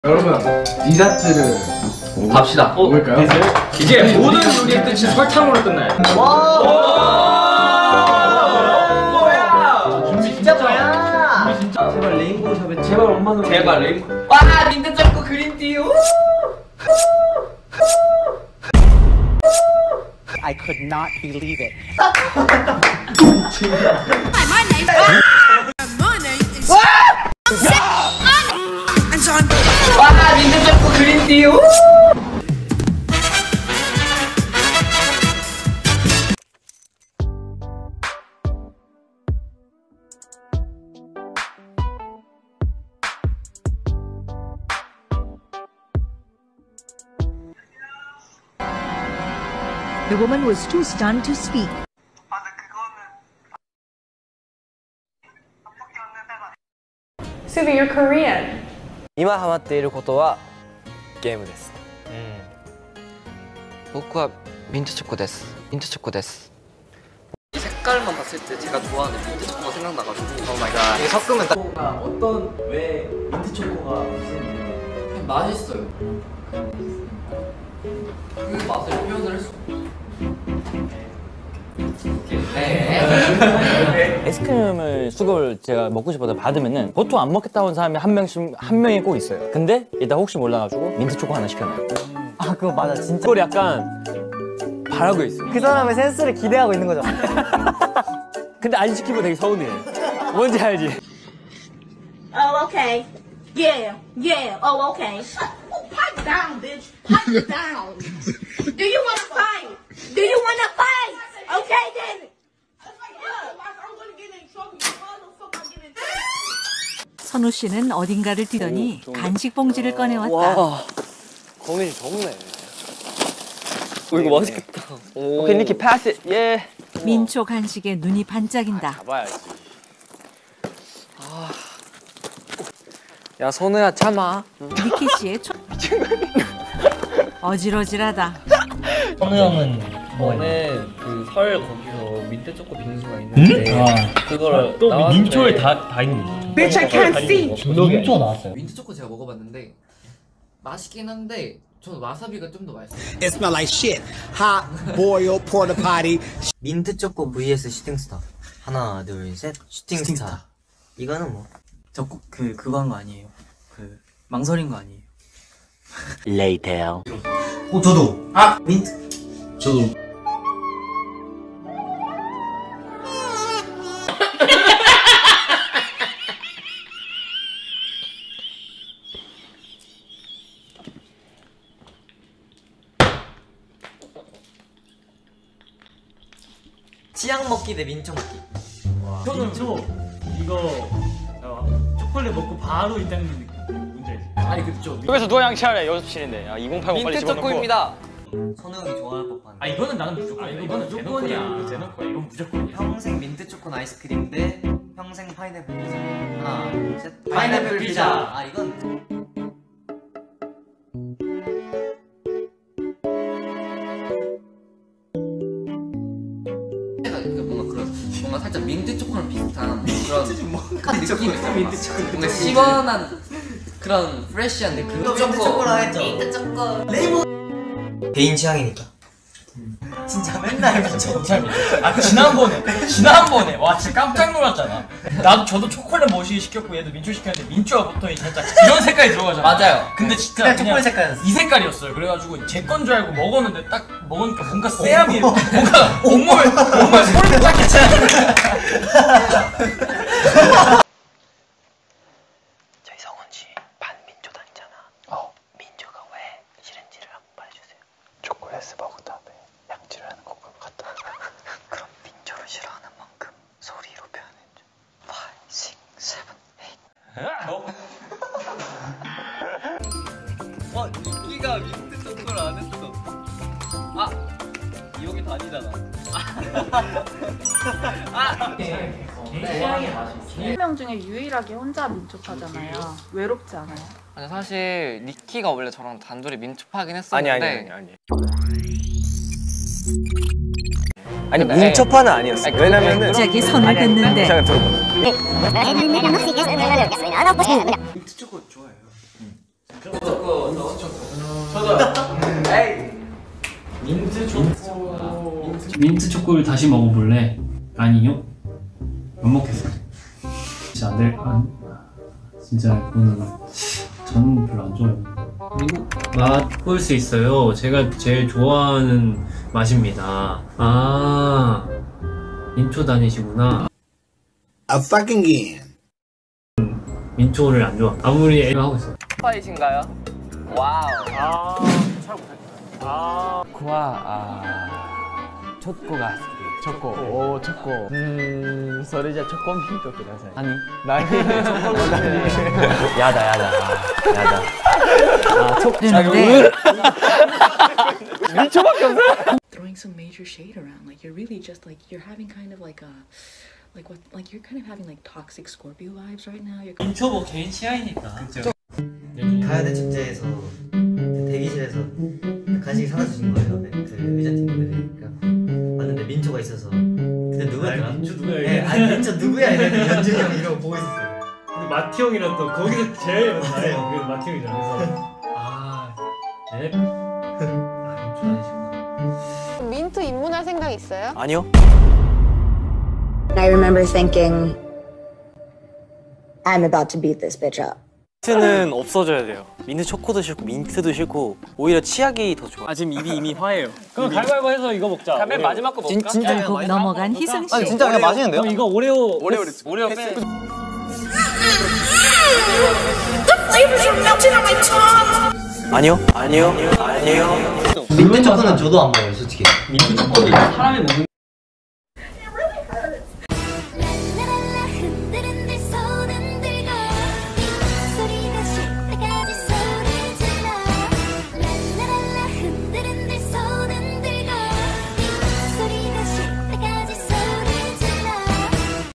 여러분, 디저트를 갑시다. 뭘까요? 이제 모든 요리의 끝이 설탕으로 끝나요. 준비 진짜 뭐야? 진짜. 제발 레인보우 샵에 제발 엄마는 제발 레인보우. 와 민트 초코 그린티. I could not believe it. My name is and so I'm 와 민트 초코 그린티. The woman was too stunned to speak. Subi, you're Korean. 今ハマっていることはゲームです。僕はミントチョコです。ミントチョコです。 색깔만 봤을 때 제가 좋아하는 민트 초코가 생각나가지고. 오 마이 갓. 이게 섞으면 딱. 어떤 왜 민트 초코가 무슨 그냥 맛있어요. 그 맛을 표현을 할 수. 아이스크림을 수급을 제가 먹고 싶어서 받으면은 보통 안 먹겠다고 하는 사람이 한 명이 꼭 있어요. 근데 일단 혹시 몰라가지고 민트 초코 하나 시켜놔요. 아 그거 맞아 진짜. 그걸 약간 바라고 있어요. 그 사람의 센스를 기대하고 있는 거죠. 근데 안 시키면 되게 서운해. 뭔지 알지? Oh, okay. Yeah, yeah. Oh, okay. Pipe down, bitch. Pipe down. Do you want to fight? Do you want to fight? Okay, then. I'm gonna get in trouble. 선우 씨는 어딘가를 뛰더니 간식 봉지를 꺼내왔다. 와, 거민이 적네. 오 이거 맛있겠다. 오케이 니키 패스. 예. 민초 간식에 눈이 반짝인다. 잡아야지. 야 선우야 참아. 니키 씨의 어질어질하다. 선우 형은 오늘 그 설 거기서 민트 초코 빙수가 있는데 그거를 또 나왔는데 민초에 다 있는 거죠. Bitch, I can't see. 민초 나왔어요. 민트 초코 제가 먹어봤는데 맛있긴 한데 저는 와사비가 좀 더 맛있어요. It smell like shit. Hot boiled porta potty. 민트 초코 vs 슈팅스타. 하나, 둘, 셋. 슈팅스타. 이거는 뭐. 저 꼭 그거 한 거 아니에요? 그 망설인 거 아니에요? Later. 저도. 아, 민트. 저도. 치약 먹기 대 민초 먹기. 저는 이거 초콜릿 먹고 바로 있다는 느낌. 뭔지 알지? 아니 그쵸. 그래서 누가 양치하래? 연습실인데. 야 2080 빨리 민트 집어넣고. 초코입니다. 선우 형이 좋아할 법한. 아 이거는 나는 무조건. 이거는 무조건이야. 이건 무조건이야. 평생 민트 초코 아이스크림 대 평생 파인애플 피자. 하나, 둘, 셋. 파인애플 피자. 아 이건. 뭔가 살짝 민트 초코랑 비슷한 그런 느낌이 있어요. 민트 초코. 뭔가 시원한 그런 프레시한 느낌. 민트 초코라 했죠. 민트 초코. 개인 취향이니까. 진짜 맨날 민초. 아 지난번에 와 진짜 깜짝 놀랐잖아. 저도 초콜릿 머시기 시켰고 얘도 민초 시켰는데 민초가 보통 살짝 이런 색깔이 들어가잖아. 맞아요. 근데 진짜 그냥 초콜릿 색깔이었어. 이 색깔이었어요. 그래가지고 제 건 줄 알고 먹었는데 딱 먹으니까 뭔가 쎄함이 뭔가 온몸에 소름 쫙 끼치는. 저희 성훈 씨 반민초 다니잖아. 민초가 왜 싫은지를 한번 말해주세요. 초콜릿을 먹은 다음에 양치를 하는 것 같다. 그럼 민초를 싫어하는 만큼 소리로 표현해줘. 5, 6, 7, 8. 니키가 민트 초코를 안 했어. 아 여기 다니잖아. 세 명 중에 유일하게 혼자 민초파잖아요. 외롭지 않아요? 아니 사실 니키가 원래 저랑 단둘이 민초파긴 했었는데 아니 민초파는 아니었어. 왜냐면은 갑자기 선을 긋는데. 제가 들어봐. 민트 초코 좋아해요. 민트 초코를 다시 먹어볼래? 아니요. 안 먹겠어. 진짜 안 될. 진짜 이거는 저는 별로 안 좋아해요. 그리고 맛볼 수 있어요. 제가 제일 좋아하는 맛입니다. 아, 민초 다니시구나. A fucking game. 민초를 안 좋아. 아무리 애가 하고 있어. 파이신가요? 와우. 소리じゃ 초코 민초ください. 아니. 야다. 그런데 throwing some major shade around. Like you're really just like you're having kind of like a like you're kind of having like toxic Scorpio vibes right now. You're 민초 뭐 개인 취향이니까. 가야대 축제에서 그 대기실에서 간식이 사다 주신 거예요. 그 의자팀 분들이니까 왔는데 민초가 있어서 근데 누구였더라? 민초 누구야? 네, 아니 민초 누구야? 이랬는데 연준이 형이 이러고 보고 있었어요. 근데 마티 형이랑 또 거기서 제일 많아요. 그래서 마티 형이잖아. 그래서 민초 다니시구나. 민트 입문할 생각 있어요? 아니요. I remember thinking, I'm about to beat this bitch up. 민트는 없어져야 돼요. 민트 초코도 싫고 민트도 싫고 오히려 치약이 더 좋아. 지금 입이 이미 화해요. 그럼 가위바위보 해서 이거 먹자. 맨 마지막 거 먹을까? 결국 넘어간 희승 씨. 진짜 그냥 맛있는데요? 그럼 이거 오레오 오레오 빼. 아니요. 민트 초코는 저도 안 먹어요, 솔직히. 민초 초코를 사람이 먹는